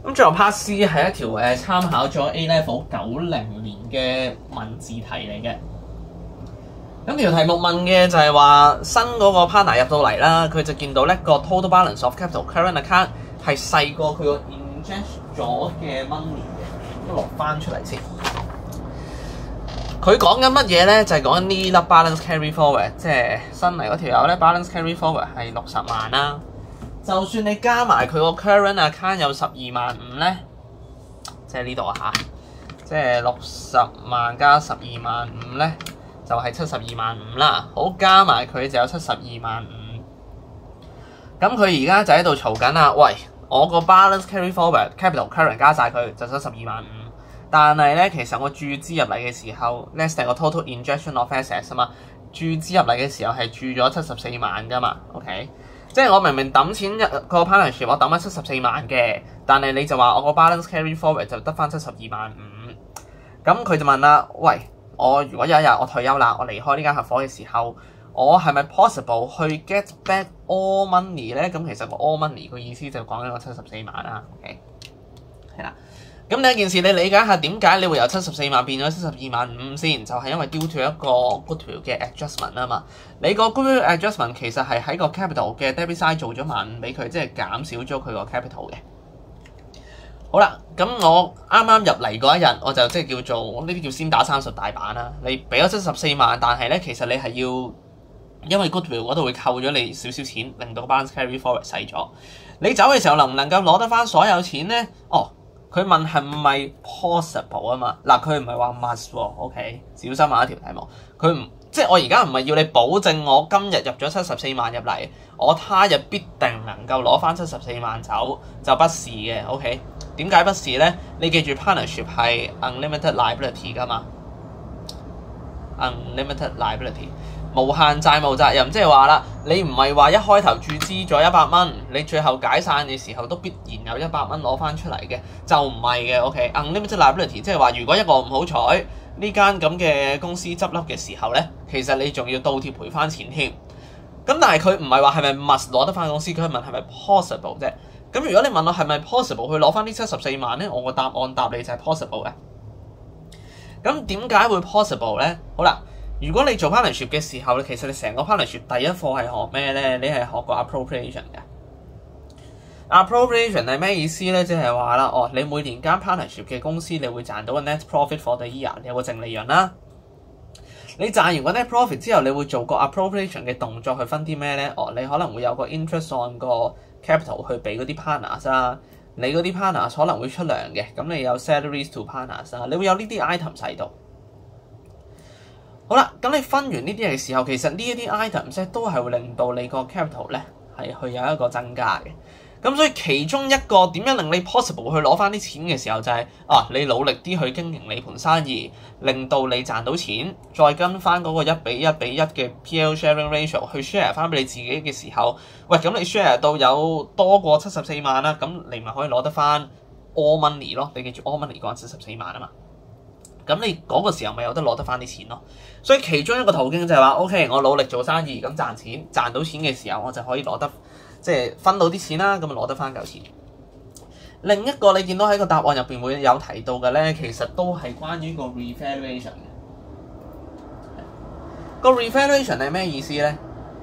咁最後 Part C 係一條參考咗 A Level 90年嘅文字題嚟嘅。咁條題目問嘅就係話新嗰個 partner 入到嚟啦，佢就見到咧個 total balance of capital current account 係細過佢個 inject 咗嘅 money 嘅，都落翻出嚟先。佢講緊乜嘢咧？就係講緊呢粒 balance carry forward， 即係新嚟嗰條友咧 balance carry forward 係60萬啦。就算你加埋佢個 current account 有12.5咧，即係呢度嚇，即係60萬加12.5咧。就係72.5啦，好加埋佢就有72.5。咁佢而家就喺度嘈緊啦，喂，我個 balance carry forward capital current 加晒佢就72.5，但係咧其實我注資入嚟嘅時候 less than 個 total injection of assets 啊嘛，注資入嚟嘅時候係注咗74萬噶嘛 ，OK， 即係我明明抌錢個 partnership 我抌咗74萬嘅，但係你就話我個 balance carry forward 就得翻72.5，咁佢就問啦，喂。我如果有一日我退休啦，我離開呢間合夥嘅時候，我係咪 possible 去 get back all money 咧？咁其實個 all money 個意思就講緊個74萬啦。OK， 係啦。咁第一件事你理解下點解你會由74萬變咗72.5先？就係因為 due to 一個 goodwill 嘅 adjustment 啊嘛。你個 goodwill adjustment 其實係喺個 capital 嘅 debit side 做咗1.5俾佢，即係減少咗佢個 capital 嘅。好啦，咁我啱啱入嚟嗰一日，我就即係叫做呢啲叫先打30大板啦。你俾咗74萬，但係咧其實你係要因為 goodwill 嗰度會扣咗你少少錢，令到 balance carry forward 細咗。你走嘅時候能唔能夠攞得翻所有錢咧？哦，佢問係唔係 possible 啊嘛？嗱，佢唔係話 must 喎 ，OK， 小心下一條題目。佢唔即係我而家唔係要你保證我今日入咗74萬入嚟，我他日必定能夠攞翻74萬走，就不是嘅 ，OK。點解不是咧？你記住 partnership 係 unlimited liability 噶嘛 ，unlimited liability 無限債務責任，即係話啦，你唔係話一開頭注資咗100蚊，你最後解散嘅時候都必然有100蚊攞翻出嚟嘅，就唔係嘅。OK，unlimited liability 即係話如果一個唔好彩呢間咁嘅公司執笠嘅時候咧，其實你仲要倒貼賠翻錢添。咁但係佢唔係話係咪 must 攞得翻公司，佢問係咪 possible 啫。咁如果你問我係咪 possible 去攞翻呢74萬咧，我個答案答你就係 possible 嘅。咁點解會 possible 咧？好啦，如果你做 partnership 嘅時候咧，其實你成個 partnership 第一課係學咩咧？你係學過 appropriation 嘅。appropriation 係咩意思咧？即係話啦，哦，你每年間 partnership 嘅公司，你會賺到個 net profit for the year， 你有個淨利潤啦。你賺完個 net profit 之後，你會做個 appropriation 嘅動作去分啲咩咧？哦，你可能會有個 interest on 個 capital 去俾嗰啲 partners 啊，你嗰啲 partners 可能會出糧嘅，咁你有 salaries to partners 啊，你會有呢啲 item 喺度。好啦，咁你分完呢啲嘅時候，其實呢一啲 items 咧都係會令到你個 capital 咧係去有一個增加嘅。咁所以其中一個點樣令你 possible 去攞翻啲錢嘅時候就係、你努力啲去經營你盤生意，令到你賺到錢，再跟翻嗰個1:1嘅 PL sharing ratio 去 share 翻俾你自己嘅時候，喂，咁你 share 到有多過74萬啦，咁你咪可以攞得翻 all money 咯。你記住 all money 嗰陣74萬啊嘛，咁你嗰個時候咪有得攞得翻啲錢咯。所以其中一個途徑就係話 OK， 我努力做生意，咁賺錢賺到錢嘅時候，我就可以攞得即係分到啲錢啦，咁咪攞得翻嚿錢。另一個你見到喺個答案入邊會有提到嘅咧，其實都係關於個 revaluation 嘅。個 revaluation 係咩意思咧？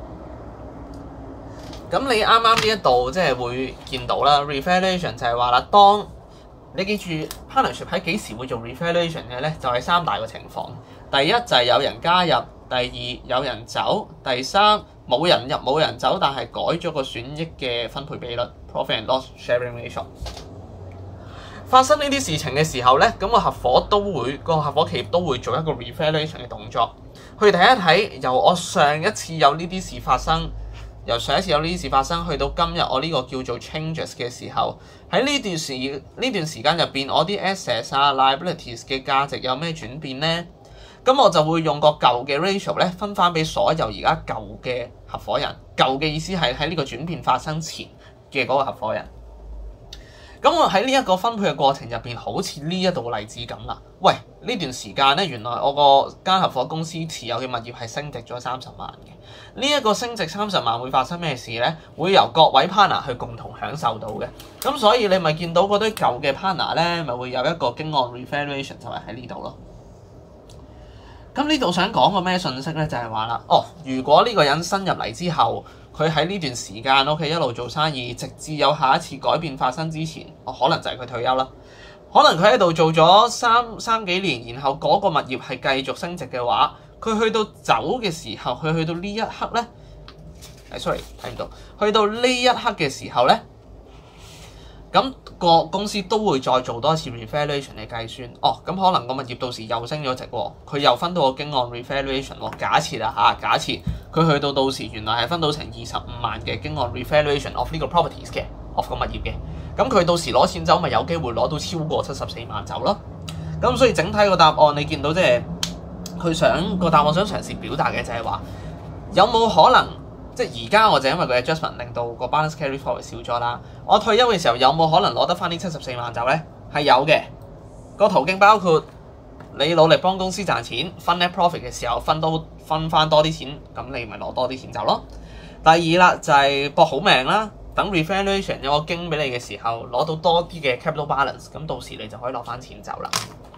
咁你啱啱呢一度即係會見到啦 ，revaluation 就係話啦，當你記住 partnership 喺幾時會做 revaluation 嘅咧？就係3大個情況。第一就係有人加入，第二有人走，第三冇人入冇人走，但係改咗個損益嘅分配比率 （profit and loss sharing ratio）。發生呢啲事情嘅時候咧，咁個合夥企業都會做一個 revaluation 嘅動作，去睇一睇由我上一次有呢啲事發生，由上一次有呢啲事發生去到今日我呢個叫做 changes 嘅時候，喺呢段時間入邊，我啲 assets 啊 liabilities 嘅價值有咩轉變咧？咁我就會用個舊嘅 ratio 咧分翻俾所有而家舊嘅合夥人。舊嘅意思係喺呢個轉變發生前嘅嗰個合夥人。咁我喺呢一個分配嘅過程入邊，好似呢一度例子咁啦。喂， 呢段時間咧，原來我個間合夥公司持有嘅物業係升值咗30萬嘅。呢一個升值30萬會發生咩事咧？會由各位 partner 去共同享受到嘅。咁所以你咪見到嗰堆舊嘅 partner 咧，咪會有一個經按 revaluation 就係喺呢度咯。咁呢度想講個咩信息咧？就係話啦，如果呢個人新入嚟之後，佢喺呢段時間 OK 一路做生意，直至有下一次改變發生之前，可能就係佢退休啦。可能佢喺度做咗三幾年，然後嗰個物業係繼續升值嘅話，佢去到走嘅時候，佢去到呢一刻咧，sorry 睇唔到，去到呢一刻嘅時候咧，咁個公司都會再做多一次 revaluation 嘅計算。咁可能個物業到時又升咗值喎，佢又分到個經按 revaluation 喎。假設啦假設佢去到時原來係分到成25萬嘅經按 revaluation of 呢個 properties 嘅 of 個物業嘅。咁佢到時攞錢走，咪有機會攞到超過74萬走咯。咁所以整體個答案你見到即係佢個答案想嘗試表達嘅就係話，有冇可能即係而家我就因為個 adjustment 令到個 balance carry forward 少咗啦。我退休嘅時候有冇可能攞得翻呢74萬走咧？係有嘅。個途徑包括你努力幫公司賺錢，分 net profit 嘅時候分翻多啲錢，咁你咪攞多啲錢走咯。第二啦就係搏好命啦。等 revaluation 有個經俾你嘅時候，攞到多啲嘅 capital balance，咁到時你就可以攞翻錢走啦。